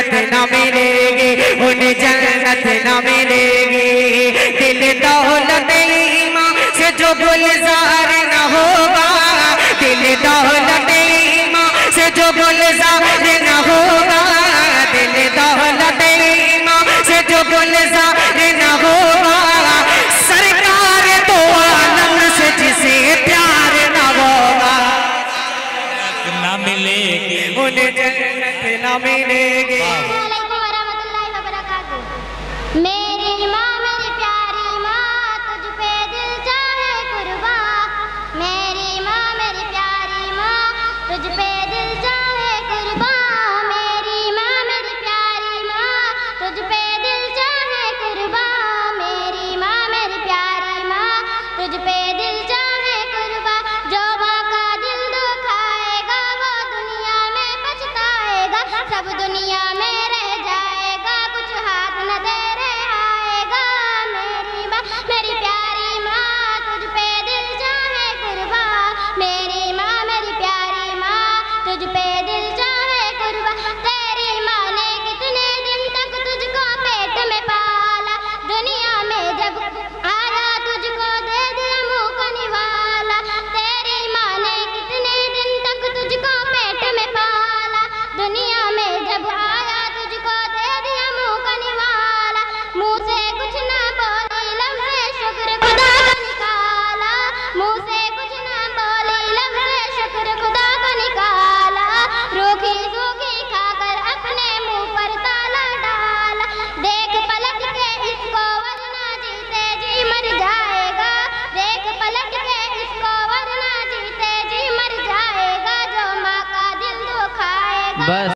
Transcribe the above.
जन्नत न मिलेगी, उन्हें जन्नत न मिलेगी। दिल दौलत ईमान से जो गुलजार न होगा, दिल दौलत ईमान से जो गुलजार न होगा, दिल दौलत ईमान से जो गुलजार न होगा, सरकार तो आलम से जिसे प्यार न होगा, न मिलेगी उन्हें जन्नत न मिलेगी।